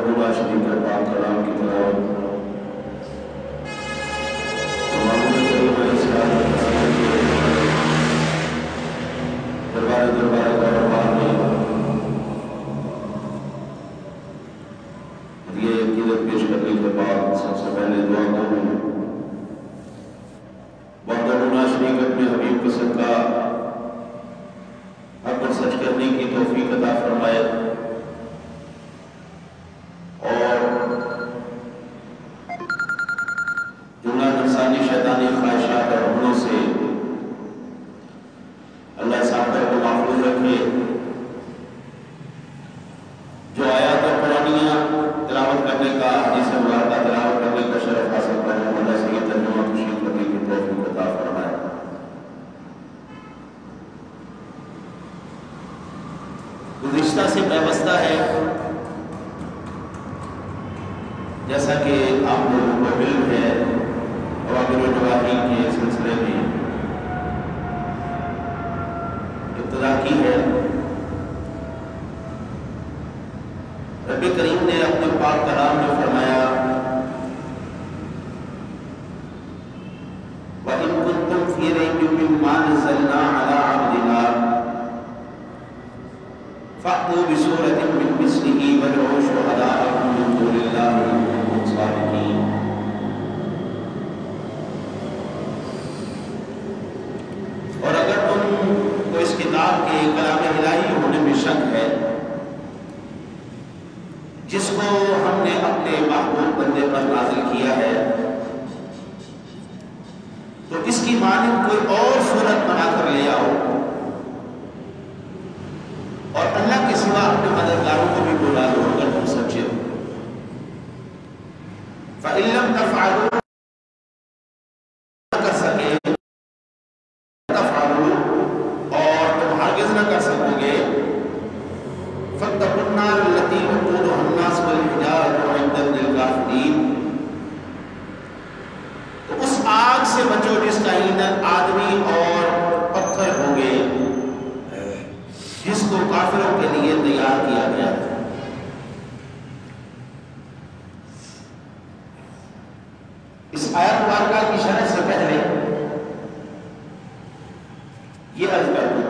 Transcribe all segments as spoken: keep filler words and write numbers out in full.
لا شریک کے پاک کلام کی تلاوت دربار دربار دربار میں یہ عقیدت پیش کرنے کے بعد سب سے پہلے دعا کروں وحدہ لا شریک اپنے حبیب کے صدقہ حق اور سچ کرنے کی توفیق عطا فرمائے اور جملہ نفسانی شیطانی خواہشات اور حملوں سے اللہ صاحب کو محفوظ رکھے. جو آیات قرآنیہ تلاوت کرنے کا حدیث مبارکہ تلاوت کرنے کا شرف حاصل کرنے اللہ سے یہ ترجمہ تشریح کرنے کی توفیق عطا فرمائے. گزشتہ سے پیوستہ ہے جیسا کہ آپ لوگوں کو علم ہے اوامر و نواہی کے سلسلے میں ابتدا کی ہے. رب کریم نے اپنے پاک کلام میں فرمایا وَإِن كُنتُمْ فِي رَيْبٍ مِّمَّا نَزَّلْنَا عَلَىٰ عَبْدِنَا فَأْتُوا بِسُورَةٍ مِّن مِّثْلِهِ وَادْعُوا شُهَدَاءَكُم مِّن دُونِ اللَّهِ إِن كُنتُمْ صَادِقِينَ. اور اگر تم کو اس کتاب کے کلام الہی ہونے میں شک ہے جس کو ہم نے اپنے محبوب بندے پر نازل کیا ہے تو اس کی مانند کوئی اور صورت بنا کر لے آؤ اور اللہ کے سوا اپنے مددگاروں کو بھی بلا دو اگر تم سچے ہو. فَإِن لَّمْ تَفْعَلُوا نہ کر سکے تفعلوا اور تم ہرگز نہ کر سکو گے فَاتَّقُوا النَّارَ الَّتِي وَقُودُهَا النَّاسُ وَالْحِجَارَةُ أُعِدَّتْ لِلْكَافِرِينَ. تو اس آگ سے بچو جس کا ایندھن آدمی اور پتھر ہوں گے جس کو کافروں کے لیے تیار کیا گیا ہے. اس آیت مبارکہ کی شرح سے پہلے یہ عرض کر دوں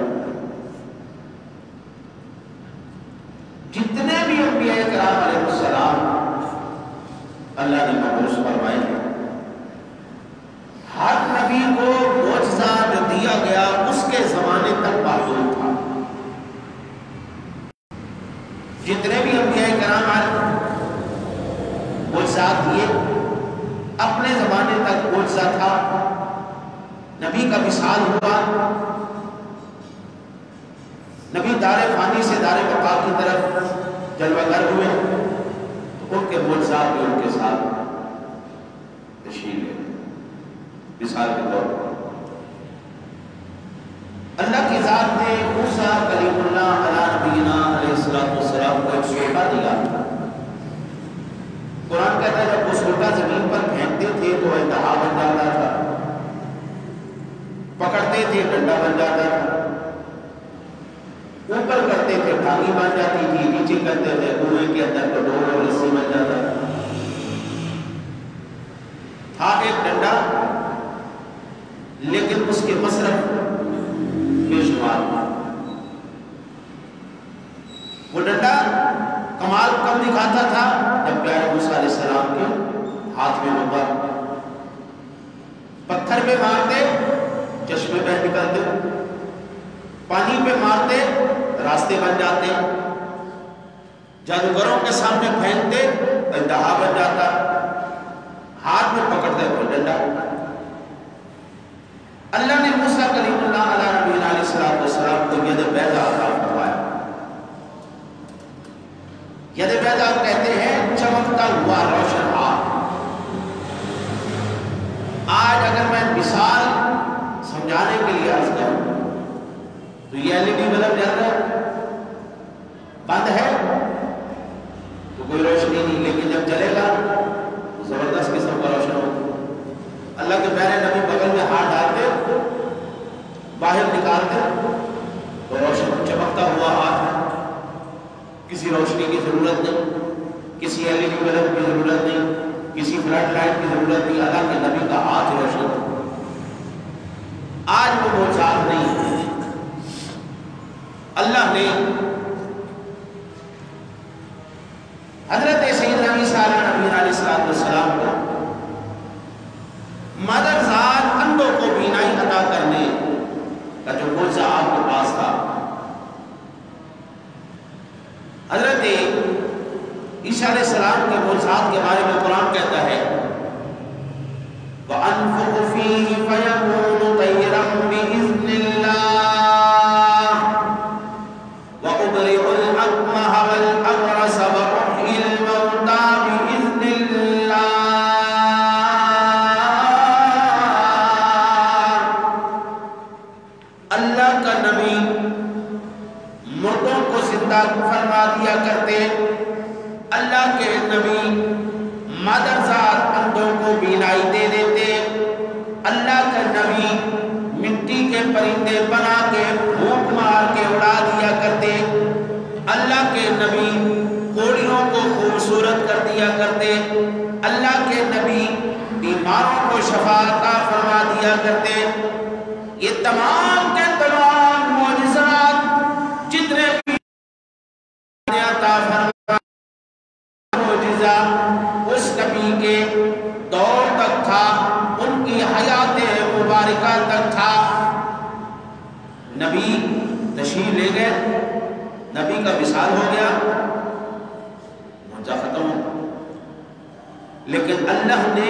جتنے بھی انبیاء کرام علیہ السلام اللہ نے مبعوث فرمائے ہیں ہر نبی کو معجزہ جو دیا گیا اس کے زمانے تک معلوم تھا. جتنے بھی انبیاء کرام آئے معجزات دیے اپنے زمانے تک معجزہ تھا. نبی کا وصال ہوا نبی دار فانی سے دار بقا کی طرف جلوہ گر ہوئے تو ان کے معجزات بھی ان کے ساتھ تشریح لے مثال کے طور پر اللہ کی ذات نے موسیٰ کلیم اللہ علیہ نبینا علیہ السلام کو ایک سلطہ دیا. قرآن کہتا ہے جب وہ سلطہ زمین پر پھینکتے تھے تو انتہا بن جاتا تھا پکڑتے تھے ڈنڈا بن جاتا تھا اوپر کرتے تھے ٹانگی بن جاتی تھی نیچے کرتے تھے کنویں کے اندر کٹور اور رسی بن جاتا تھا ایک ڈنڈا لیکن اس کے مصرف بے شمار. وہ ڈنڈا کمال کم دکھاتا تھا جب پیارے موسیٰ علیہ السلام کے ہاتھ میں ہوگا. پتھر پہ مارتے چشمے بہ نکلتے پانی پہ مارتے راستے بن جاتے جادوگروں کے سامنے پھینکتے انتہا بن جاتا ہاتھ میں پکڑتے ہوئے ڈنڈا. اللہ نے موسیٰ کلیم اللہ علیہ نبینا علیہ السلام کو ید بیضا عطا فرمایا. ید بیضا کہتے ہیں چمکتا ہوا روشن ہاتھ. آج اگر میں مثال سمجھانے کے لیے عرض کروں تو یہ ایل ای ڈی بلب جل رہا ہے بند ہے تو کوئی روشنی نہیں لیکن جب جلے گا تو زبردست قسم کا روشن ہوگا. اللہ کے پیارے نبی بغل میں ہاتھ ڈالتے باہر نکالتے تو روشن چمکتا ہوا ہاتھ ہے کسی روشنی کی ضرورت نہیں. کسی ایل ای ڈی بلب کی ضرورت نہیں، کسی فلڈ لائٹ کی ضرورت نہیں، اللہ کے نبی کا ہاتھ روشن۔ آج وہ موجود نہیں، اللہ نے حضرت سیدنا عیسیٰ علیہ السلام کو مادرزاد اندھوں کو بینائی عطا کرنے کا جو معجزہ آپ کے پاس تھا، حضرت عیسیٰ علیہ السلام کے معجزات کے بارے میں قرآن کہتا ہے وَأَنفُخُ فِيهِ فَيَكُونُ طَيْرًا بِإِذْنِ اللَّهِ وَأُبْرِئُ الْأَكْمَحَ وَالْأَبْرَصَ وَأُحْيِي الْمَوْتَى بِإِذْنِ اللَّهِ۔ اللہ کا نبی مردوں کو زندہ فرما دیا کرتے، اللہ کے نبی مادرزاد اندھوں کو بینائی دے دیتے، اللہ کا نبی مٹی کے پرندے بنا کے بھوک مار کے اڑا دیا کرتے، اللہ کے نبی کوڑیوں کو خوبصورت کر دیا کرتے، اللہ کے نبی بیماروں کو شفا عطا فرما دیا کرتے۔ یہ تمام کے تمام معجزات جتنے بھی عطا فرما معجزہ اس نبی کے دور تک تھا، ان کی حیات مبارکہ تک تھا۔ نبی تشریف لے گئے، نبی کا وصال ہو گیا، معجزہ ختم ہو، لیکن اللہ نے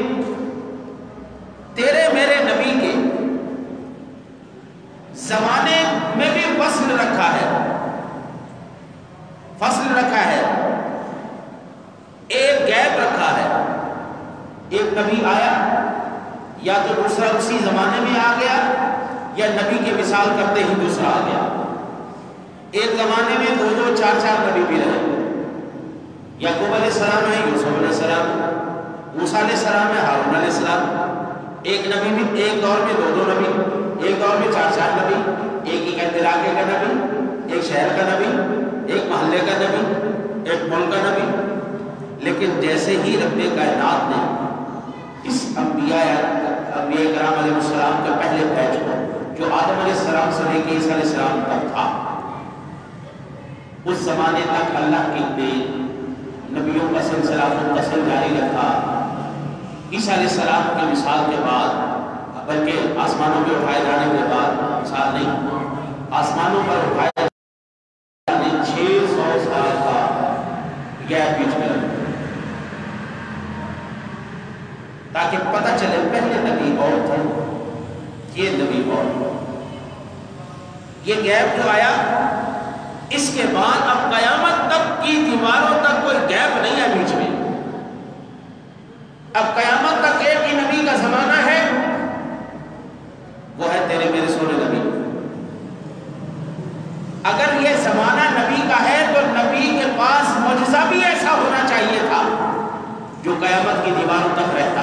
تیرے میرے نبی کے زمانے میں بھی فصل رکھا ہے، فصل رکھا ہے، ایک گیپ رکھا ہے۔ ایک نبی آیا، یا تو دوسرا اسی زمانے میں آ گیا، یا نبی کے وصال کرتے ہی دوسرا آ گیا۔ ایک زمانے میں دو دو چار چار نبی بھی رہے، یعقوب علیہ السلام ہے، یوسف علیہ السلام، موسیٰ علیہ السلام ہے، ہارون علیہ السلام۔ ایک نبی بھی ایک دور میں دو دو نبی، ایک دور میں چار چار نبی، ایک ایک علاقے کا نبی، ایک شہر کا نبی، ایک محلے کا نبی، ایک ملک کا نبی۔ لیکن جیسے ہی رب کائنات نے اس انبیاء انبیاء کرام علیہ السلام کے پہلے بیچ کو جو آدم علیہ السلام سے لے کے عیسیٰ علیہ السلام تک تھا، اس زمانے تک اللہ کی نے نبیوں کا سلسلہ متصل جاری رکھا۔ عیسیٰ علیہ السلام کی مثال کے بعد، بلکہ آسمانوں پہ اٹھائے جانے کے بعد، مثال نہیں، آسمانوں پر اٹھائے جانے چھ سو سال کا گیپ بیچ میں رکھا، تاکہ پتہ چلے پہلے نبی اور تھے، یہ نبی اور یہ گیپ جو آیا، اس کے بعد اب قیامت تک کی دیواروں تک کوئی گیپ نہیں ہے بیچ میں۔ اب قیامت تک ایک ہی نبی کا زمانہ ہے، وہ ہے تیرے میرے سونے نبی۔ اگر یہ زمانہ نبی کا ہے تو نبی کے پاس معجزہ بھی ایسا ہونا چاہیے تھا جو قیامت کی دیواروں تک رہتا۔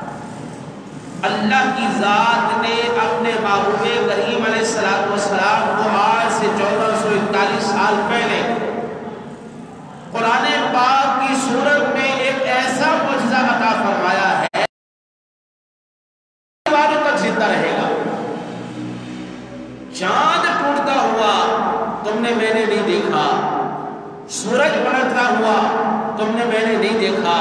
اللہ کی ذات نے اپنے محبوب کریم علیہ السلام کو آج سے چودہ سو اکتالیس سال پہلے قرآن پاک کی صورت میں ایک ایسا معجزہ عطا فرمایا ہے دیواروں تک زندہ رہے گا۔ چاند ٹوٹتا ہوا تم نے میں نے نہیں دیکھا، سورج پلٹتا ہوا تم نے میں نے نہیں دیکھا،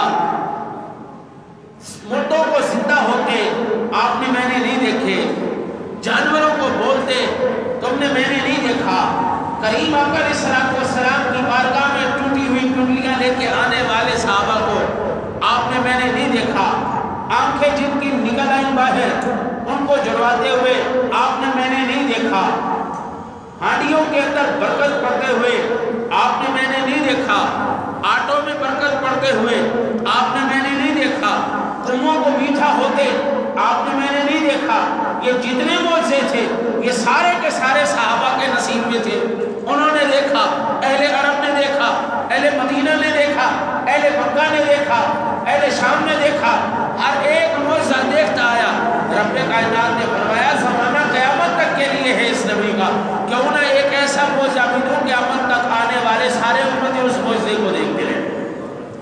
مردوں کو زندہ ہوتے آپ نے میں نے نہیں دیکھے، جانوروں کو بولتے تم نے میں نے نہیں دیکھا، کریم آقا علیہ السلام کی بارگاہ میں ٹوٹی ہوئی کنڈلیاں لے کے آنے والے صحابہ کو آپ نے میں نے نہیں دیکھا، آنکھیں جن کی نکل آئیں باہر ان کو جڑواتے ہوئے آپ نے میں نے نہیں دیکھا، ہانڈیوں کے اندر برکت پڑتے ہوئے آپ نے میں نے نہیں دیکھا، آٹوں میں برکت پڑتے ہوئے آپ نے میں نے نہیں دیکھا، کنواں کو میٹھا ہوتے آپ نے میں نے نہیں دیکھا۔ یہ جتنے معجزے تھے یہ سارے کے سارے صحابہ کے نصیب میں تھے، انہوں نے دیکھا، اہل عرب نے دیکھا، اہل مدینہ نے دیکھا، اہل مکہ نے دیکھا، اہل شام نے دیکھا، ہر ایک معجزہ دیکھتا آیا۔ رب کائنات نے فرمایا زمانہ قیامت تک کے لیے ہے اس نبی کا، کیوں نہ ایک ایسا معجزہ بھی دوں قیامت تک آنے والے سارے امتی اس معجزے کو دیکھتے رہے۔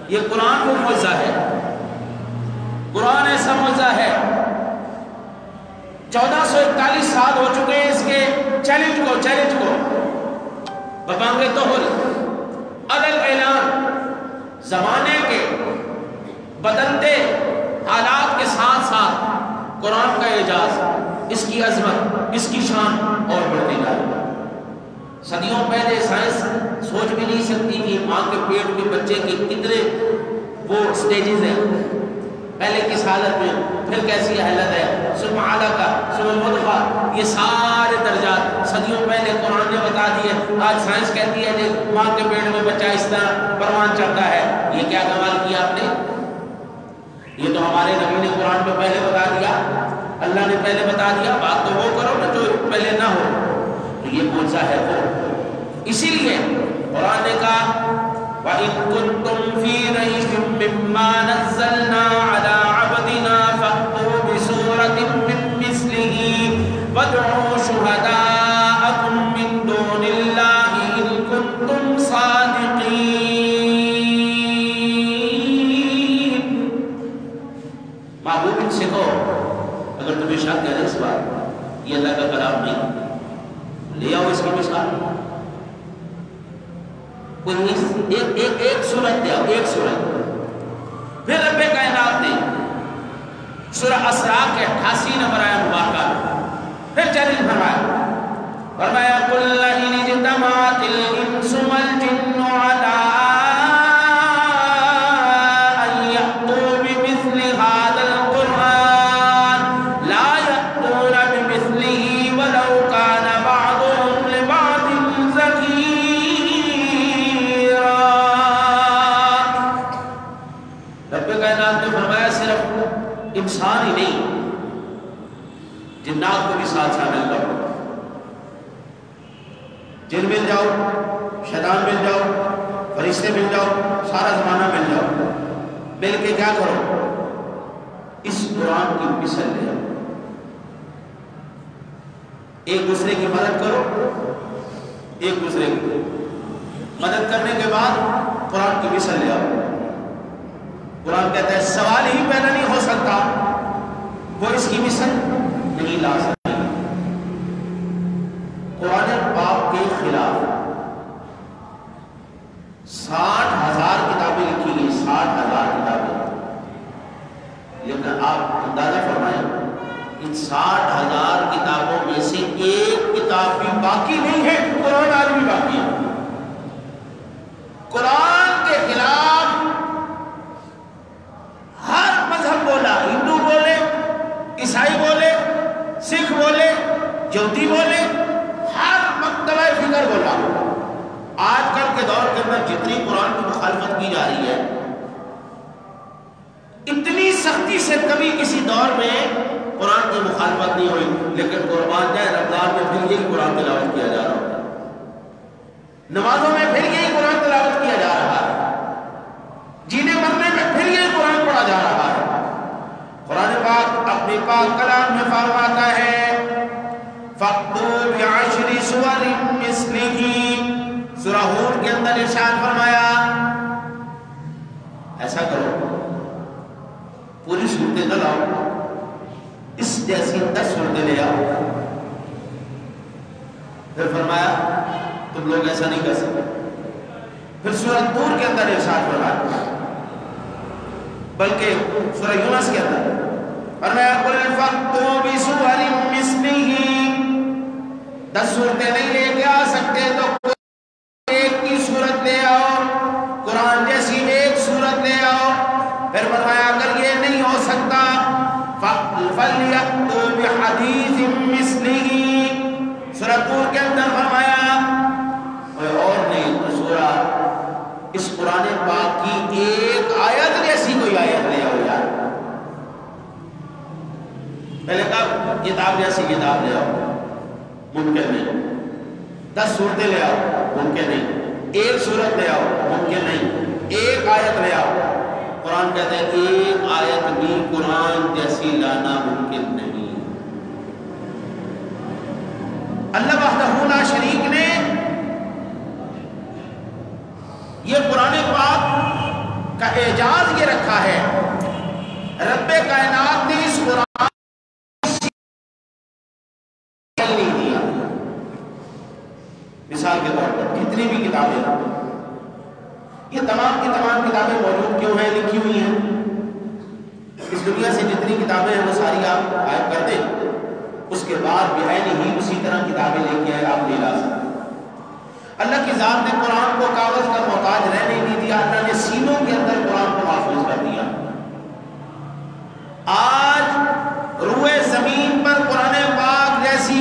یہ قرآن وہ معجزہ ہے، قرآن ایسا معجزہ ہے، چودہ سو اکتالیس سال ہو چکے ہیں اس کے چیلنج کو چیلنج کو ببانگ طہر عدل اعلان، زمانے کے بدلتے حالات کے ساتھ ساتھ قرآن کا اعجاز، اس کی عظمت، اس کی شان اور بڑھتی جا رہی ہے۔ صدیوں پہلے سائنس سوچ بھی نہیں سکتی کہ ماں کے پیٹ میں بچے کے کتنے وہ سٹیجز ہیں، پہلے کس حالت میں، پھر کیسی حالت ہے، ثم علقہ ثم مضغہ، یہ سارے درجات صدیوں پہلے قرآن نے بتا دیے۔ آج سائنس کہتی ہے کہ ماں کے پیٹ میں بچہ اس طرح پروان چڑھتا ہے، یہ کیا کمال کیا آپ نے؟ یہ تو ہمارے نبی نے قرآن میں پہلے بتا دیا، اللہ نے پہلے بتا دیا، بات تو وہ کرو نا جو پہلے نہ ہو، تو یہ معجزہ ہے وہ۔ اسی لیے قرآن نے کہا وَإِن كُنتُمْ فِي رَيْبٍ مِّمَّا نَزَّلْنَا عَلَىٰ عَبْدِنَا فَأْتُوا بِسُورَةٍ مِّن مِّثْلِهِ وَادْعُوا شُهَدَاءَكُم مِّن دُونِ اللَّهِ إِن كُنتُمْ صَادِقِينَ۔ محبوب ان سے کہو اگر تمہیں شک ہے اس بات یہ اللہ کا کلام نہیں، لے آؤ اس کی مثال، کوئی ایک ایک ایک سورت دے آؤ، ایک سورت۔ پھر رب کائنات نے سورہ اسراء کے اٹھاسی نمبر آیت مبارکہ پھر چیلنج فرمایا، فرمایا قُلْ لَئِنِ اجْتَمَعَتِ الْإِنسُ وَالْجِنُّ عَلَىٰ أَن يَأْتُوا بِمِثْلِ هَٰذَا الْقُرْآنِ لَا يَأْتُونَ بِمِثْلِهِ وَلَوْ كَانَ بَعْضُهُمْ لِبَعْضٍ ظَهِيرًا۔ انسان ہی نہیں، جنات کو بھی ساتھ شامل کرو، جن مل جاؤ، شیطان مل جاؤ، فرشتے مل جاؤ، سارا زمانہ مل جاؤ، مل کے کیا کرو، اس قرآن کی مثل لے آؤ، ایک دوسرے کی مدد کرو، ایک دوسرے کی مدد کرنے کے بعد قرآن کی مثل لے آؤ۔ قرآن کہتا ہے سوال ہی پیدا نہیں ہو سکتا وہ اس کی مثل نہیں لا سکتی۔ قرآن پاک کے خلاف ساٹھ ہزار کتابیں لکھی گئی، ساٹھ ہزار کتابیں، لیکن آپ اندازہ فرمائیں ان ساٹھ ہزار کتابوں میں سے ایک کتاب بھی باقی نہیں ہے، قرآن آج بھی باقی ہے۔ قرآن کے خلاف ہر مذہب بولا، ہندو بولے، عیسائی بولے، سکھ بولے، یہودی بولے، ہر مکتبہ فکر بولا۔ آج کل کے دور کے اندر جتنی قرآن کی مخالفت کی جا رہی ہے، اتنی سختی سے کبھی کسی دور میں قرآن کی مخالفت نہیں ہوئی، لیکن قربان جائے رمضان میں پھر یہی قرآن تلاوت کیا جا رہا ہوتا ہے، نمازوں میں پھر یہی قرآن تلاوت کیا جا رہا ہے، جینے مرنے میں پھر یہی قرآن پڑھا جا رہا ہے۔ قرآن پاک اپنے پاک کلام میں فرماتا ہے فَأْتُوا بِعَشْرِ سُوَرٍ مِثْلِهِ، سورہ ہود کے اندر ارشاد فرمایا ایسا کرو پوری صورتیں نہ لاؤ، اس جیسی دس صورتیں لے آؤ۔ پھر فرمایا تم لوگ ایسا نہیں کر سکتے۔ پھر سورہ طور کے اندر ارشاد فرمایا، بلکہ سورہ یونس کے اندر فرمایا قُلْ فَأْتُوا بِسُوَرٍ مِثْلِهِ، دس صورتیں نہیں لے کے آ سکتے تو ایک کی صورت لے آؤ، قرآن جیسی ایک صورت لے آؤ۔ پھر فرمایا اگر یہ نہیں ہو سکتا فَلْيَأْتُوا بِحَدِيثٍ مِثْلِهِ، سورہ طور کے اندر فرمایا کوئی اور نہیں تو سورہ اس قرآن پاک کی ایک آیت جیسی کوئی آیت لے آؤ یار، پہلے کہا کتاب جیسی کتاب لے آؤ، ممکن نہیں، دس صورتیں لے آؤ ممکن نہیں، ایک صورت لے آؤ ممکن نہیں، ایک آیت لے آؤ، قرآن کہتے ہیں ایک آیت بھی قرآن جیسی لانا ممکن نہیں۔ اللہ وحدہ لا شریک نے یہ قرآن پاک کا اعجاز یہ رکھا ہے، رب کائنات نے اس قرآن نہیں دیا۔ مثال کے طور پر جتنی بھی کتابیں یہ تمام کی تمام کتابیں موجود کیوں ہیں، لکھی ہوئی ہیں؟ اس دنیا سے جتنی کتابیں ہیں وہ ساری آپ غائب کر دیں، اس کے بعد بعین ہی اسی طرح کتابیں لے کے آئے، آپ نہیں لا سکتے۔ اللہ کی ذات نے قرآن کو کاغذ کا محتاج رہنے نہیں دیا، اللہ نے سینوں کے اندر قرآن کو محفوظ کر دیا۔ آج روئے زمین پر قرآن پاک جیسی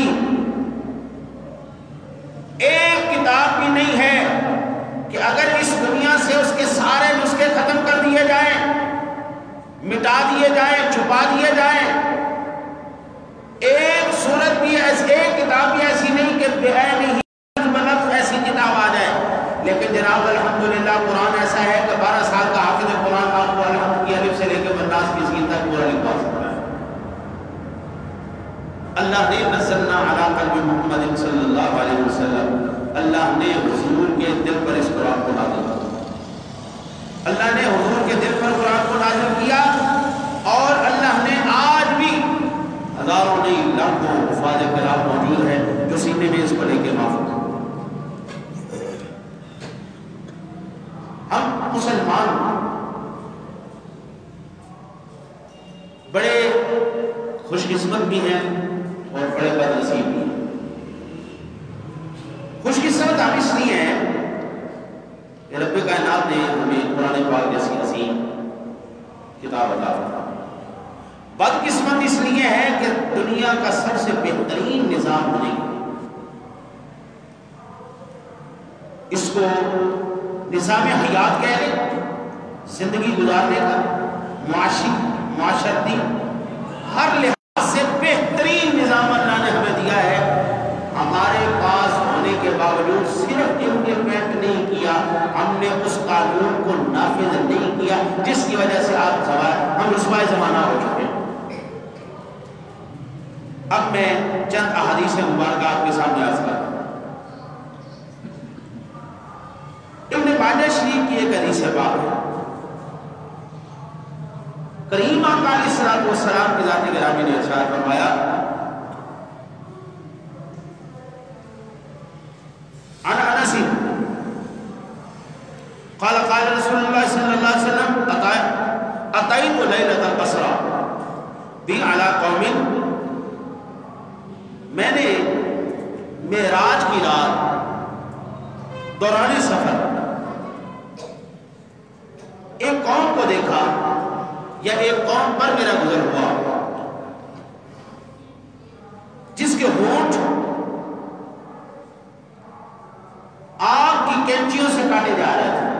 ایک کتاب بھی نہیں ہے کہ اگر اس دنیا سے اس کے سارے نسخے ختم کر دیے جائیں، مٹا دیے جائیں، چھپا دیے جائیں، ایک صورت بھی ایسی، ایک کتاب بھی ایسی نہیں کہ بعین ہی ایسی کتاب آ جائے۔ لیکن جناب الحمدللہ قرآن ایسا ہے کہ بارہ سال کا حافظ قرآن آپ کو الحمد کی الف سے لے کے بناس کی سین تک پورا لکھوا سکتا ہے۔ اللہ نے نزلنا علی قلب محمد صلی اللہ علیہ وسلم، اللہ نے حضور کے دل پر اس قرآن کو نازل کیا، اللہ نے حضور کے دل پر قرآن کو نازل کیا، اور اللہ نے آج بھی ہزاروں نہیں لاکھوں حفاظ کرام موجود ہیں جو سینے میں اس کو لے کے محفوظ ہیں۔ ہم مسلمان بڑے خوش قسمت بھی ہیں اور بڑے بد نصیب بھی ہیں۔ خوش قسمت ہم اس لیے ہیں کہ رب کائنات نے ہمیں قرآن پاک جیسی عظیم کتاب عطا فرمائی۔ بد قسمت اس لیے ہے کہ دنیا کا سب سے بہترین نظام ہونے اس کو نظام حیات کہہ لیں، زندگی گزارنے کا معاشی معاشرتی ہر لحاظ سے بہترین نظام اللہ نے ہمیں دیا ہے، ہمارے پاس ہونے کے باوجود صرف امپلیمنٹ نہیں کیا، ہم نے اس قانون کو نافذ نہیں کیا، جس کی وجہ سے آپ ہم رسوائے زمانہ ہو چکے ہیں۔ اب میں چند احادیث مبارکہ آپ کے سامنے عرض کرتا ہوں۔ ابن ماجہ شریف کی ایک حدیث پاک ہے، کریم آقا علیہ الصلوۃ والسلام کی ذات گرامی نے ارشاد فرمایا، عن انس قال قال رسول اللہ صلی اللہ علیہ وسلم اتیت لیلۃ الاسرا بی علی قوم، میں نے معراج کی رات دوران سفر ایک قوم کو دیکھا یا ایک قوم پر میرا گزر ہوا جس کے ہونٹ آگ کی کینچیوں سے کاٹے جا رہے تھے،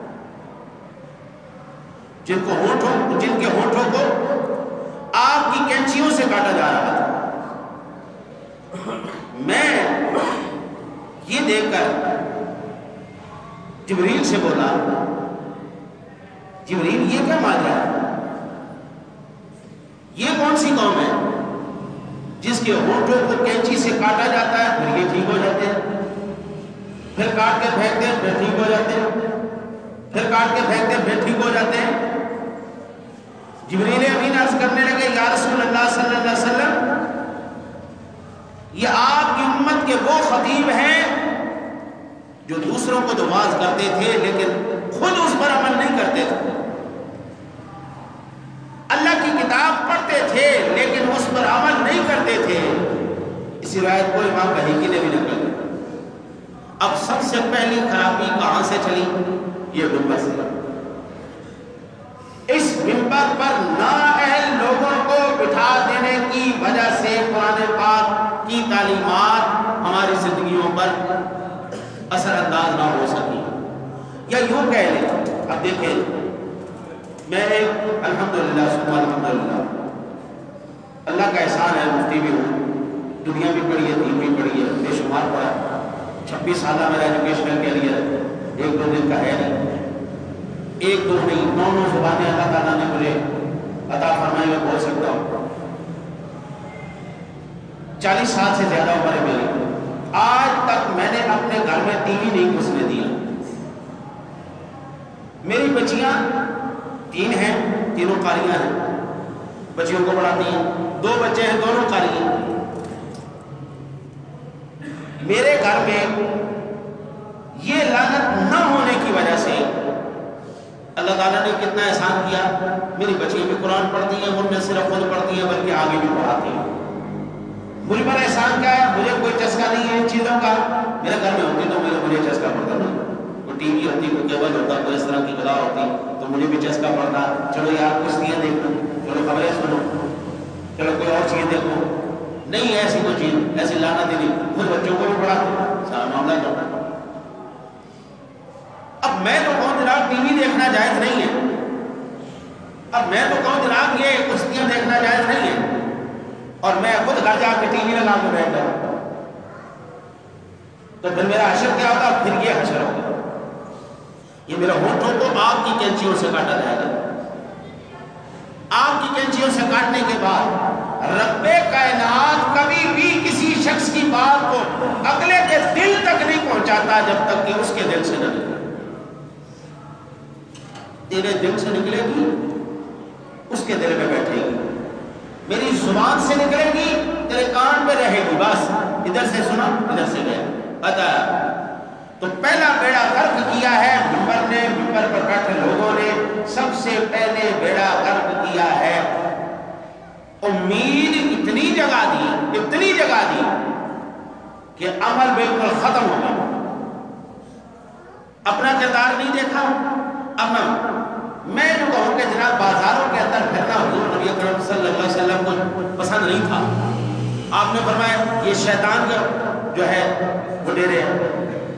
جن کو ہونٹوں جن کے ہونٹوں کو آگ کی کینچیوں سے کاٹا جا رہا تھا۔ میں یہ دیکھ کر جبریل سے بولا، جبریل یہ کیا ماجرا ہے؟ یہ کون سی قوم ہے جس کے ہونٹوں کو کینچی سے کاٹا جاتا ہے پھر یہ ٹھیک ہو جاتے ہیں، پھر کاٹ کے پھینکتے ہیں پھر ٹھیک ہو جاتے ہیں، پھر کاٹ کے پھینکتے ہیں پھر ٹھیک ہو جاتے ہیں۔ جبریل امین عرض کرنے لگے، یا رسول اللہ صلی اللہ علیہ وسلم، یہ آپ کی امت کے وہ خطیب ہیں جو دوسروں کو تو واعظ کرتے تھے لیکن خود اس پر عمل نہیں کرتے تھے، اللہ کی کتاب پڑھتے تھے لیکن اس پر عمل نہیں کرتے تھے۔ اسی روایت کو امام بہیقی نے بھی نقل کیا۔ اب سب سے پہلی خرابی کہاں سے چلی؟ یہ ممبر سے۔ اس ممبر پر نااہل لوگوں کو بٹھا دینے کی وجہ سے قرآن پاک کی تعلیمات ہماری زندگیوں پر اثر انداز نہ ہو سکی، یا یوں کہہ لیں، اب دیکھیں میں ایک الحمدللہ ثم الحمدللہ اللہ کا احسان ہے، مفتی بھی ہوں، دنیا بھی پڑھی ہے، دین بھی پڑھی ہے، بے شمار پڑھا، چھبیس سالہ میرا ایجوکیشنل کیریئر ایک دو دن کا ہے نہیں، ایک دو نہیں نو نو زبانیں اللہ تعالیٰ نے مجھے عطا فرمائی، میں بول سکتا ہوں۔ چالیس سال سے زیادہ عمر ہے میری، آج تک میں نے اپنے گھر میں ٹی وی نہیں گھسنے دیا۔ میری بچیاں تین ہیں، تینوں قاریاں ہیں، بچیوں کو پڑھاتی ہیں، دو بچے ہیں دونوں قاری ہیں۔ میرے گھر میں یہ لعنت نہ ہونے کی وجہ سے اللہ تعالیٰ نے کتنا احسان کیا، میری بچیاں بھی قرآن پڑھتی ہیں، ان میں صرف خود پڑھتی ہیں بلکہ آگے بھی پڑھاتی ہیں۔ مجھ پر احسان کیا ہے، مجھے کوئی چسکا نہیں ہے ان چیزوں کا، میرے گھر میں ہوتی تو مجھے مجھے چسکا پڑتا نہیں، کوئی ٹی وی ہوتی، کوئی کیبل ہوتا، کوئی اس طرح کی غذا ہوتی تو مجھے بھی چسکا پڑتا، چلو یار کشتیاں دیکھو، چلو خبریں سنو، چلو کوئی اور چیز دیکھو، نہیں ایسی کوئی چیز، ایسی لعنت ہی نہیں، خود بچوں کو بھی پڑھاتے، سارا معاملہ کرتا۔ اب میں تو کہوں جناب ٹی وی دیکھنا جائز نہیں ہے، اب میں تو کہوں جناب یہ کشتیاں دیکھنا جائز نہیں ہے، اور میں خود گھر جا کے ٹی وی لگا کے بیٹھ جاؤں، تو پھر میرا حشر کیا ہوگا؟ پھر یہ حشر ہوگا، یہ میرے ہونٹوں کو آگ کی کینچیوں سے کاٹا جائے گا۔ آگ کی کینچیوں سے کاٹنے کے بعد رب کائنات کبھی بھی کسی شخص کی بات کو اگلے کے دل تک نہیں پہنچاتا جب تک کہ اس کے دل سے نہ نکلے۔ تیرے دل سے نکلے گی، اس کے دل میں بیٹھے گی، میری زبان سے نکلے گی، تیرے کان پہ رہے گی، بس ادھر سے سنا ادھر سے گیا پتا۔ تو پہلا بیڑا غرق کیا ہے ممبر نے، ممبر پر بیٹھے لوگوں نے سب سے پہلے بیڑا غرق کیا ہے، امید اتنی جگہ دی، اتنی جگہ دی کہ عمل بالکل ختم ہو گیا، اپنا کردار نہیں دیکھا۔ اب میں جو کہوں کہ جناب بازاروں کے اندر پھرنا حضور نبی اکرم صلی اللہ علیہ وسلم کو پسند نہیں تھا، آپ نے فرمایا یہ شیطان کا جو ہے وہ ڈیرے ہیں،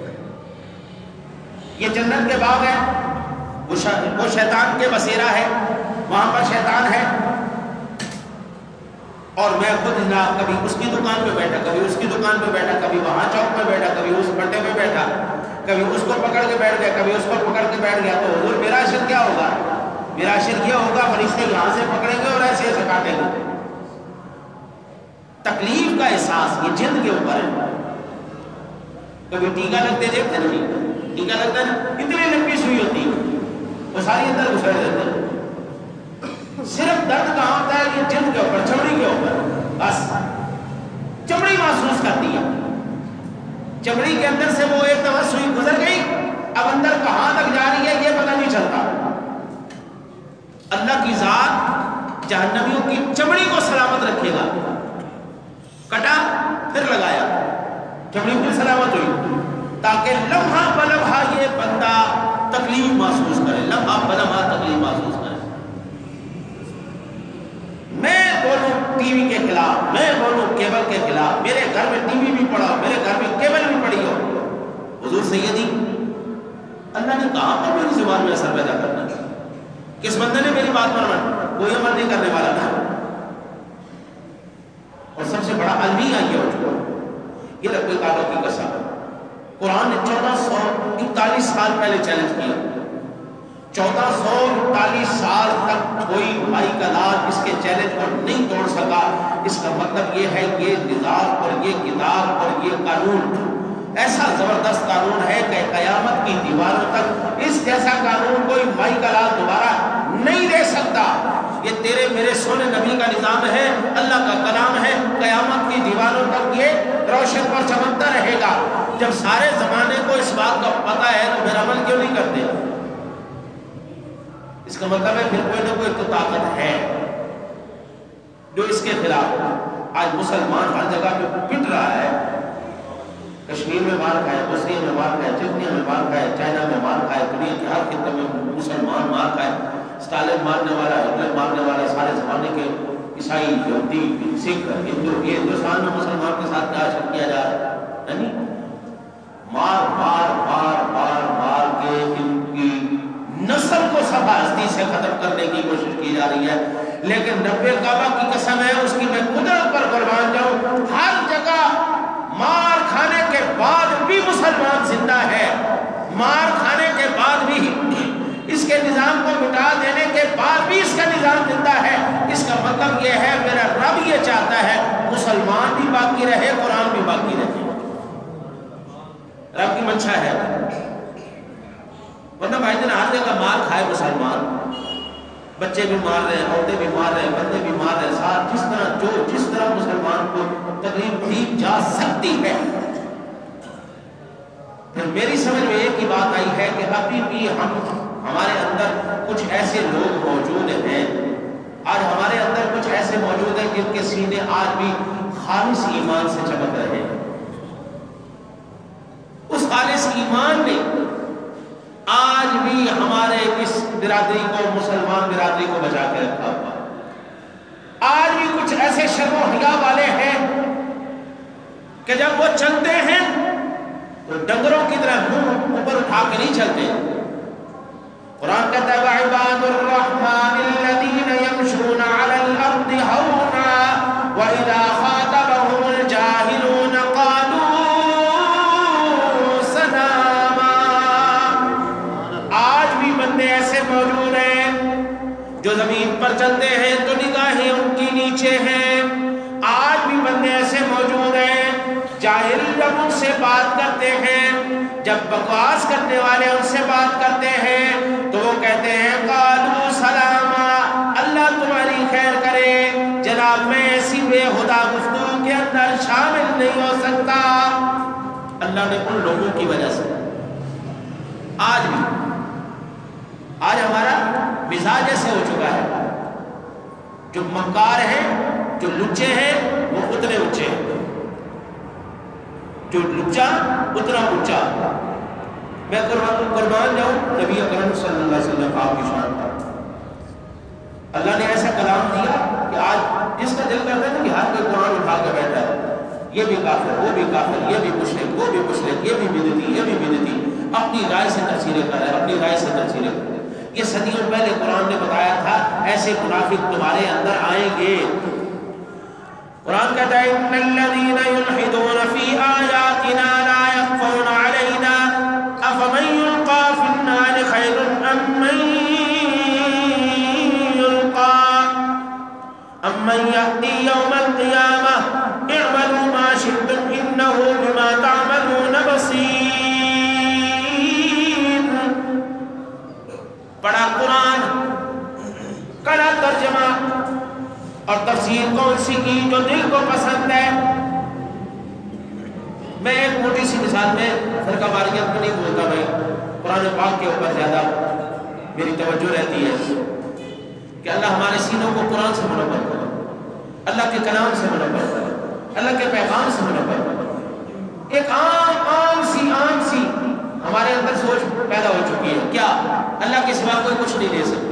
یہ جنت کے باغ ہے، وہ شیطان کے بسیرا ہے، وہاں پر شیطان ہے، اور میں خود جناب کبھی اس کی دکان پہ بیٹھا، کبھی اس کی دکان پہ بیٹھا، کبھی وہاں چوک پہ بیٹھا، کبھی اس پٹے پہ بیٹھا، کبھی اس کو پکڑ کے بیٹھ گیا، کبھی اس کو پکڑ کے بیٹھ گیا، تو حضور میرا عشر کیا ہوگا؟ میرا عشر یہ ہوگا فرشتے یہاں سے پکڑیں گے اور ایسے ایسے کاٹیں گے۔ تکلیف کا احساس یہ جلد کے اوپر ہے۔ کبھی ٹیکا لگتے دیکھتے نہیں، ٹیکا لگتا ہے اتنی لمبی سوئی ہوتی ہے، وہ ساری اندر گھسڑ دیتے ہیں، صرف درد کہاں ہوتا ہے یہ جلد کے اوپر، چمڑی کے اوپر، بس چمڑی محسوس کرتی ہے، چمڑی کے اندر سے وہ ایک دفعہ سوئی گزر گئی، اب اندر کہاں تک جا رہی ہے یہ پتہ نہیں چلتا۔ اللہ کی ذات جہنمیوں کی چمڑی کو سلامت رکھے گا، کٹا پھر لگایا، چمڑی پھر سلامت ہوئی، تاکہ لمحہ بلمحہ یہ بندہ تکلیف محسوس کرے، لمحہ بلمحہ تکلیف محسوس کرے۔ میں بولوں ٹی وی کے خلاف، میں بولوں کیبل کے خلاف، میرے گھر میں ٹی وی بھی پڑا، میرے گھر میں کیبل بھی پڑی ہو، حضور سیدی اللہ نے کہاں پر میری زبان میں اثر پیدا کرنا ہے؟ کس بندے نے میری بات پر کوئی عمل نہیں کرنے والا تھا، اور سب سے بڑا المیہ یہ ہو چکا، یہ رب کعبہ کی قسم، قرآن نے چودہ سو اکتالیس سال پہلے چیلنج کیا، چودہ سو اکتالیس سال تک کوئی بھائی کا لال اس کے چیلنج کو نہیں توڑ سکا۔ اس کا مطلب یہ ہے یہ نظام اور یہ کتاب اور یہ قانون ایسا زبردست قانون ہے کہ قیامت کی دیواروں تک اس جیسا قانون کوئی بھائی کا لال دوبارہ نہیں دے سکتا۔ یہ تیرے میرے سونے نبی کا نظام ہے، اللہ کا کلام ہے، قیامت کی دیواروں تک یہ روشن پر چمکتا رہے گا۔ جب سارے زمانے کو اس بات کا پتہ ہے تو پھر عمل کیوں نہیں کرتے؟ اس کا مطلب ہے پھر کوئی نہ کوئی تو طاقت ہے جو اس کے خلاف آج مسلمان ہر جگہ پہ پٹ رہا ہے۔ کشمیر میں مار کھائے، بوسنیا میں مار کھائے، چچنیا میں مار کھائے، چائنا میں مار کھائے، دنیا کے ہر خطے میں مسلمان مار کھائے، اسٹالن مارنے والا، ہٹلر مارنے والا، سارے زمانے کے عیسائی، یہودی، سکھ، ہندو، یہ ہندوستان میں مسلمان کے ساتھ کیا عاشق کیا جا رہا ہے؟ نہیں، مار مار مار مار مار کے ان کی نسل کو سب ہستی سے ختم کرنے کی کوشش کی جا رہی ہے۔ لیکن رب کعبہ کی قسم ہے، اس کی میں قدرت پر قربان جاؤں، ہر جگہ مار کھانے کے بعد بھی مسلمان زندہ ہے، مار کھانے کے بعد بھی اس کے نظام کو مٹا دینے کے بعد بھی اس کا نظام زندہ ہے۔ اس کا مطلب یہ ہے میرا رب یہ چاہتا ہے مسلمان بھی باقی رہے، قرآن بھی باقی رہے، رب کی منشا ہے۔ ورنہ بھائی جان ہر جگہ مار کھائے مسلمان، بچے بھی مار رہے ہیں، عورتیں بھی مار رہے ہیں، بندے بھی مار رہے ہیں، ساتھ جس طرح جو جس طرح مسلمان کو تکلیف دی جا سکتی ہے۔ پھر میری سمجھ میں ایک ہی بات آئی ہے کہ ابھی بھی ہم ہمارے اندر کچھ ایسے لوگ موجود ہیں، آج ہمارے اندر کچھ ایسے موجود ہیں جن کے سینے آج بھی خالص ایمان سے چمک رہے ہیں۔ اس خالص ایمان نے آج بھی ہمارے اس برادری کو، مسلمان برادری کو بچا کے رکھا ہوا۔ آج بھی کچھ ایسے شرم و حیا والے ہیں کہ جب وہ چلتے ہیں تو ڈنگروں کی طرح منہ اوپر اٹھا کے نہیں چلتے۔ قرآن کہتا ہے وَعِبَادُ الرَّحْمَنِ الَّذِينَ يَمْشُونَ عَلَى الْأَرْضِ هَوْنًا وَإِذَا خَاطَبَهُمُ الْجَاهِلُونَ قَالُوا سَلَامًا۔ آج بھی بندے ایسے موجود ہیں جو زمین پر چلتے ہیں تو نگاہیں ان کی نیچے ہیں۔ آج بھی بندے ایسے موجود ہیں جاہل جب ان سے بات کرتے ہیں، جب بکواس کرنے والے ان سے بات کرتے ہیں تو وہ کہتے ہیں قالوا سلاما، اللہ تمہاری خیر کرے، جناب میں ایسی بے خدا گفتگو کے اندر شامل نہیں ہو سکتا۔ اللہ نے ان لوگوں کی وجہ سے آج بھی آج ہمارا مزاج ایسے ہو چکا ہے، جو مکار ہیں، جو لچے ہیں وہ اتنے اونچے ہیں، جو لچا اتنا اونچا۔ میں قربان جاؤں نبی اکرم صلی اللہ علیہ وسلم آپ کی شان پر، اللہ نے ایسا کلام دیا کہ آج جس کا دل کرتا ہے نا کہ ہر کوئی قرآن اٹھا کے بیٹھا ہے، یہ بھی کافر، وہ بھی کافر، یہ بھی مشرک، وہ بھی مشرک، یہ بھی بدعتی، یہ بھی بدعتی، اپنی رائے سے تفسیریں کر رہے ہیں، اپنی رائے سے تفسیریں کر رہے ہیں۔ یہ صدیوں پہلے قرآن نے بتایا تھا ایسے منافق تمہارے اندر آئیں گے۔ قرآن کہتا ہے ان الذين يلحدون في آياتنا لا يخفون علينا افمن يلقى في النار خير ام من يلقى ام من يأتي يوم القيامة اعملوا ما شئتم انه بما تعملون بصير۔ پڑھا قرآن، کڑا ترجمہ اور تفسیر کون سی کی جو دل کو پسند ہے۔ میں ایک موٹی سی مثال میں فرقہ واریت کو نہیں بولتا، میں قرآن پاک کے اوپر زیادہ میری توجہ رہتی ہے کہ اللہ ہمارے سینوں کو قرآن سے منور کرے، اللہ کے کلام سے منور کرے، اللہ کے پیغام سے منور کرے۔ ایک عام عام سی عام سی ہمارے اندر سوچ پیدا ہو چکی ہے، کیا اللہ کے سوا کوئی کچھ نہیں دے سکتا،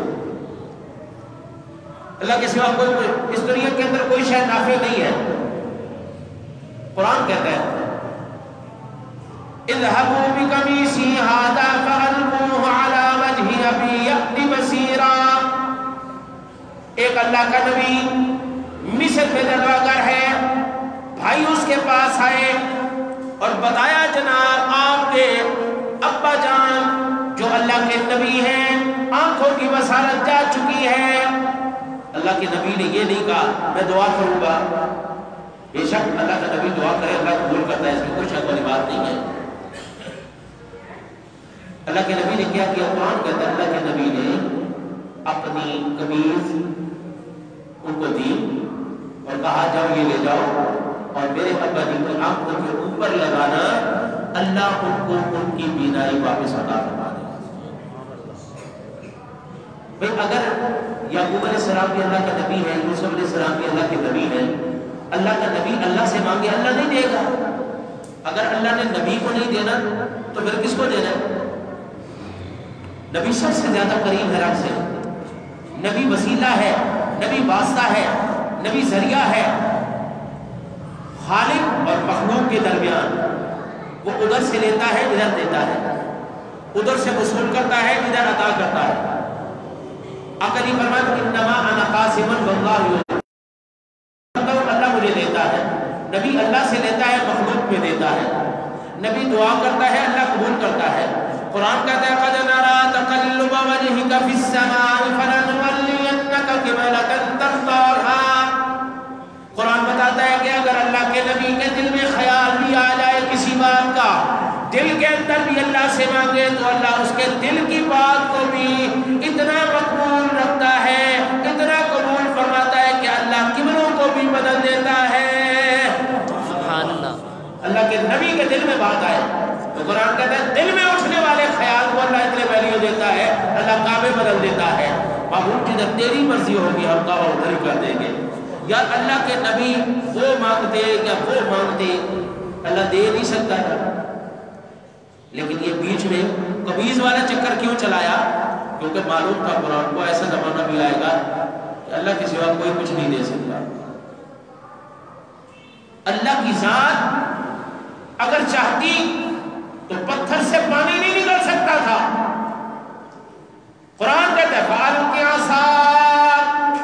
اللہ کے سوا کوئی اس دنیا کے اندر کوئی شے نافع نہیں ہے۔ قرآن کہتا ہے اذهبوا بقميصي هذا فألقوه على وجه أبي يأت بصيرا۔ ایک اللہ کا نبی مصر میں جلوہ گر ہے، بھائی اس کے پاس آئے اور بتایا جناب آپ کے ابا جان جو اللہ کے نبی ہیں آنکھوں کی بصارت جا چکی ہے۔ اللہ کے نبی نے یہ نہیں کہا میں دعا کروں گا، بے شک اللہ کا نبی دعا کرے اللہ قبول کرتا ہے، اس میں کوئی شک والی بات نہیں ہے۔ اللہ کے نبی نے کیا کیا؟ قرآن کہتا ہے اللہ کے نبی نے اپنی قمیض ان کو دی اور کہا جاؤ یہ لے جاؤ اور میرے ابا جی کی آنکھوں کے اوپر لگانا، اللہ ان کو ان کی بینائی واپس عطا فرما دے گا۔ بھئی اگر یعقوب علیہ السلام بھی اللہ کا نبی ہے، یوسف علیہ السلام بھی اللہ کے نبی ہے، اللہ کا نبی اللہ سے مانگے اللہ نہیں دے گا۔ اگر اللہ نے نبی کو نہیں دینا تو پھر کس کو دینا ہے؟ نبی سب سے زیادہ قریب ہے رب سے، نبی وسیلہ ہے، نبی واسطہ ہے، نبی ذریعہ ہے، خالق اور مخلوق کے درمیان۔ وہ ادھر سے لیتا ہے ادھر دیتا ہے، ادھر سے وصول کرتا ہے ادھر عطا کرتا ہے۔ آقا نے فرمایا انما انا قاسم واللہ اللہ مجھے دیتا ہے، نبی اللہ سے لیتا ہے مخلوق میں دیتا ہے، نبی دعا کرتا ہے اللہ قبول کرتا ہے۔ قرآن کہتا ہے قد نرى تقلب وجهك في السماء فلنولينك قبلة ترضاها۔ قرآن بتاتا ہے کہ اگر اللہ کے نبی کے دل میں خیال بھی آ جائے کسی بات کا، دل کے اندر بھی اللہ سے مانگے تو اللہ اس کے دل کی بات کو بھی اتنا مقبول رکھتا ہے کے نبی کے دل میں بات آئے تو قرآن کہتا ہے دل میں اٹھنے والے خیال کو اللہ اتنے ویلیو دیتا ہے، اللہ کعبے بدل دیتا ہے، محبوب جدھر تیری مرضی ہوگی ہم کعبہ ادھر ہی کر دیں گے۔ یا اللہ کے نبی وہ مانگتے یا وہ مانگتے، اللہ دے نہیں سکتا تھا، لیکن یہ بیچ میں قبیض والا چکر کیوں چلایا؟ کیونکہ معلوم تھا قرآن کو ایسا زمانہ بھی آئے گا کہ اللہ کے سوا کوئی کچھ نہیں دے سکتا۔ اللہ کی ذات اگر چاہتی تو پتھر سے پانی نہیں نکل سکتا تھا۔ قرآن کہتا ہے فَأَلْقِ عَصَاكَ،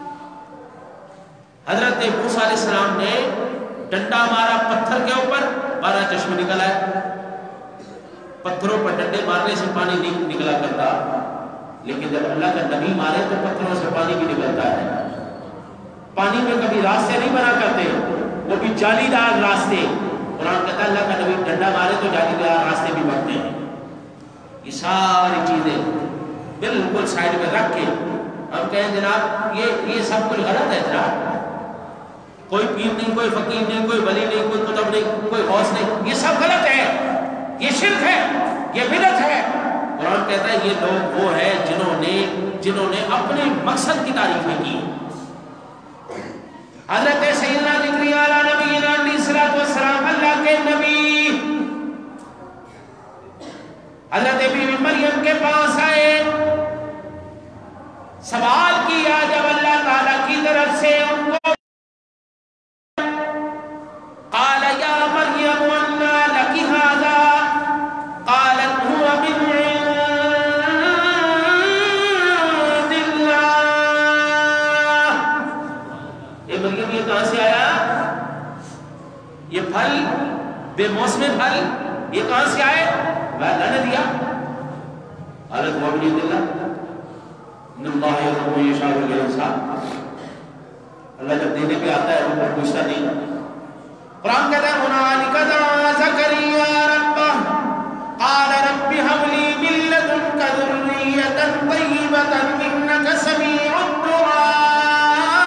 حضرت موسیٰ علیہ السلام نے ڈنڈا مارا پتھر کے اوپر، بارہ چشمے نکل آئے۔ پتھروں پر ڈنڈے مارنے سے پانی نہیں نکلا کرتا، لیکن جب اللہ کا نبی مارے تو پتھروں سے پانی بھی نکلتا ہے۔ پانی میں کبھی راستے نہیں بنا کرتے، وہ بھی جالی دار راستے۔ قرآن کہتا ہے اللہ کا نبی ڈنڈا مارے تو جالی دار راستے بھی بنتے ہیں۔ یہ ساری چیزیں بالکل سائڈ میں رکھ کے ہم کہیں جناب یہ یہ سب کچھ غلط ہے جناب، کوئی پیر نہیں، کوئی فقیر نہیں، کوئی ولی نہیں، کوئی قطب نہیں، کوئی غوث نہیں، یہ سب غلط ہے، یہ شرک ہے، یہ بدعت ہے۔ قرآن کہتا ہے یہ لوگ وہ ہیں جنہوں نے جنہوں نے اپنے مقصد کی تعریفیں کی۔ حضرت سیدنا زکریا علیہ نبینا علیہ الصلوۃ والسلام اللہ کے نبی حضرت بی بی مریم کے پاس آئے، سوال کیا جب اللہ تعالیٰ کی طرف سے ان کو قال یا مریم انا لک ھذا قالت هو من عند اللہ۔ اے مریم یہ کہاں سے آیا؟ یہ پھل بے موسم پھل یہ کہاں سے آئے؟ اللہ نے دیا۔ قالت هو من عند اللہ، ان اللہ یرزق من یشاء بغیر حساب۔ اللہ جب دینے پہ آتا ہے وہ پوچھتا نہیں۔ قرآن کہتا ہے هنالک دعا زکریا ربہ قال رب هب لي من لدنك ذرية طیبة انک سمیع الدعاء۔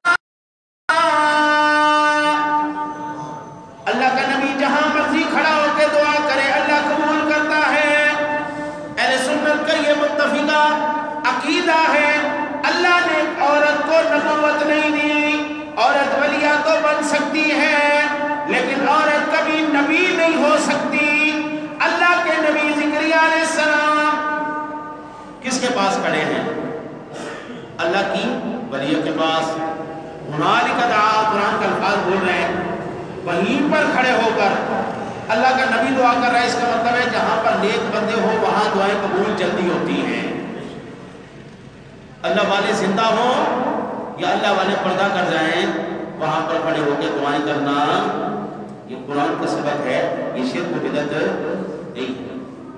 اللہ کا نبی جہاں مرضی کھڑا ہو کے دعا کرے اللہ قبول کرتا ہے۔ اہل سنت کا یہ متفقہ عقیدہ ہے، اللہ نے عورت کو نبوت نہیں دی، عورت ولیہ تو بن سکتی ہے لیکن عورت کبھی نبی نہیں ہو سکتی۔ اللہ کے نبی زکریا علیہ السلام کس کے پاس کھڑے ہیں؟ اللہ کی ولیہ کے پاس۔ ہنالک دعا، قرآن کا الفاظ بول رہے ہیں، وہیں پر کھڑے ہو کر اللہ کا نبی دعا کر رہا ہے۔ اس کا مطلب ہے جہاں پر نیک بندے ہو وہاں دعائیں قبول جلدی ہوتی ہیں۔ اللہ والے زندہ ہوں یا اللہ والے پردہ کر جائیں، وہاں پر کھڑے ہو کے دعائیں کرنا یہ قرآن کا سبق ہے، یہ شرک و بدعت نہیں ہے۔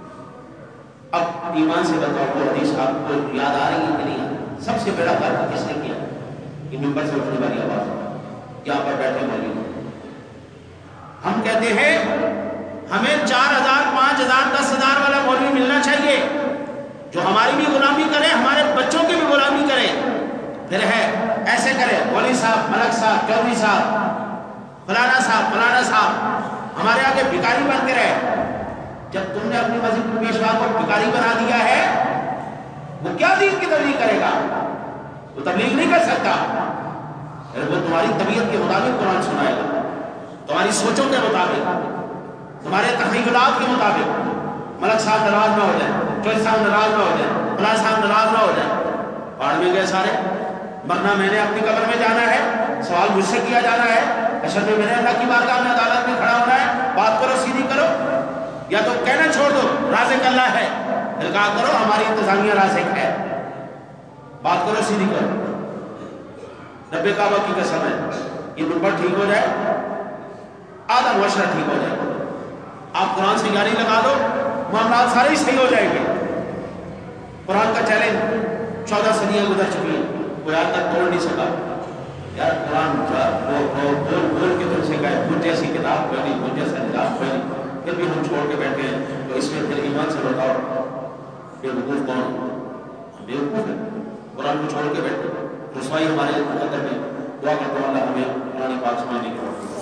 اب ایمان سے بتاؤ وہ حدیث آپ کو یاد آ رہی ہے کہ نہیں؟ سب سے بڑا کام کس نے کیا؟ یہ ممبر سے اٹھنے والی آواز، یہاں پر بیٹھے والی۔ ہم کہتے ہیں ہمیں چار ہزار پانچ ہزار دس ہزار والا مولوی ملنا چاہیے جو ہماری بھی غلامی کرے، ہمارے بچوں کی بھی غلامی کرے۔ پھر ہے ایسے کرے مولوی صاحب، ملک صاحب، چودھری صاحب، فلانا صاحب، فلانا صاحب ہمارے آگے بھکاری بن کے رہے۔ جب تم نے اپنی مسجد پیشوا کو بھکاری بنا دیا ہے وہ کیا دین کی تبلیغ کرے گا؟ وہ تبلیغ نہیں کر سکتا۔ وہ تمہاری طبیعت کے مطابق قرآن سنائے گا، تمہاری سوچوں کے مطابق، تمہارے تخیلات کے مطابق۔ ملک صاحب ناراض نہ ہو جائے، چودھری صاحب ناراض نہ ہو جائے، فلاں صاحب ناراض نہ ہو جائے۔ پہاڑ میں گئے سارے، مرنا میں نے اپنی قبر میں جانا ہے، سوال مجھ سے کیا جانا ہے، حشر میں میں نے اللہ کی بارگاہ میں عدالت میں کھڑا ہونا ہے۔ بات کرو سیدھی کرو، یا تو کہنا چھوڑ دو رازق اللہ ہے، پھر کہا کرو ہماری انتظامیہ رازق ہے۔ بات کرو سیدھی کرو۔ رب کعبہ کی قسم ہے یہ نمبر ٹھیک ہو جائے، آدھا معاشرہ ٹھیک ہو جائے۔ آپ قرآن سے یاری لگا دو، معاملات سارے ہی صحیح ہو جائیں گے۔ قرآن کا چیلنج چودہ صدیاں گزر چکی ہیں، کوئی آج تک توڑ نہیں سکا۔ یار قرآن بول بول کے تم سے کہے مجھ جیسی کتاب کوئی نہیں، مجھ جیسا نظام کوئی نہیں، پھر بھی ہم چھوڑ کے بیٹھے ہیں، تو اس میں پھر ایمان سے بتاؤ بے وقوف کون؟ بے وقوف ہے، قرآن کو چھوڑ کے بیٹھے۔ رسوائی ہمارے مقدر میں، دعا کرتا ہوں اللہ ہمیں قرآن پاک سمجھنے کی